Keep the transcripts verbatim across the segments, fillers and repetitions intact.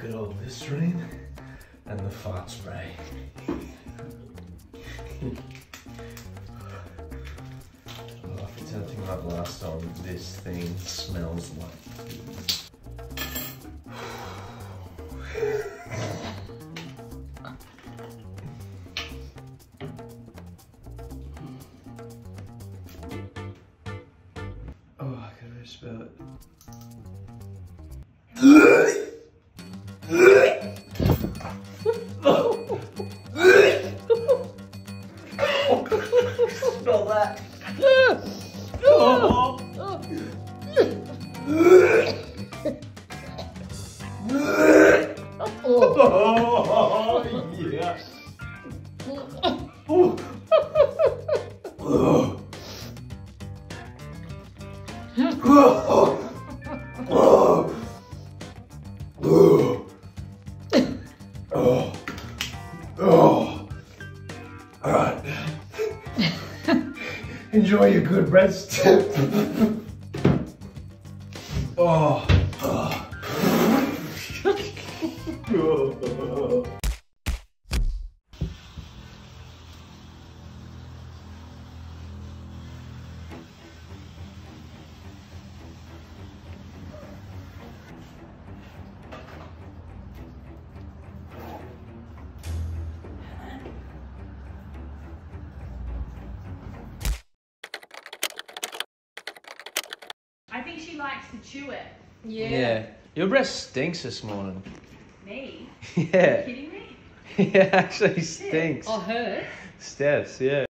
good old Listerine and the fart spray. Oh, if it's anything like last time, this thing smells like pee. Oh, I can really smell it. Smell that. Oh. Oh, yeah. Oh. Oh. Oh. Oh. Oh. Oh. All right. Enjoy your good rest. Oh. Oh. Oh. I think she likes to chew it. Yeah. Yeah. Your breath stinks this morning. Me? Yeah. Are you kidding me? Yeah, actually stinks. Oh, her? Steph's, yeah.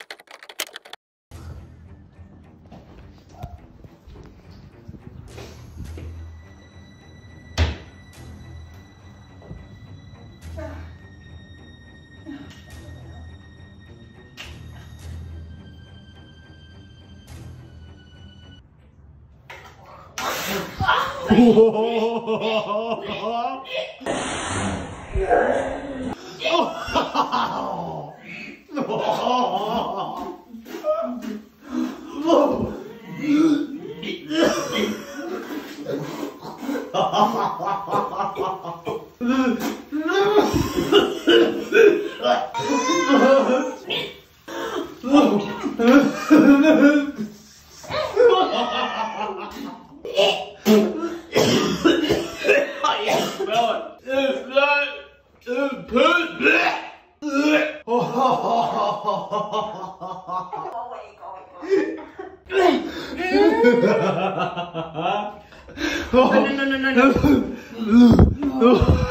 No, no, no, no, no, no.